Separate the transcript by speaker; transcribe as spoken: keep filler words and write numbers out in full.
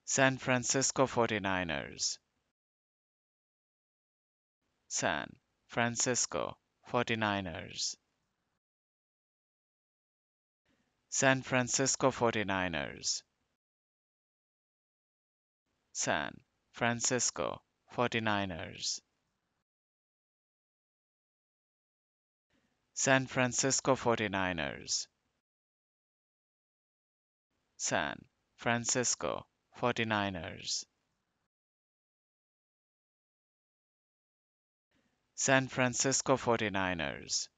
Speaker 1: San Francisco forty-niners, San Francisco forty-niners, San Francisco forty-niners, San Francisco forty-niners, San Francisco forty-niners, San Francisco forty-niners, San Francisco forty-niners,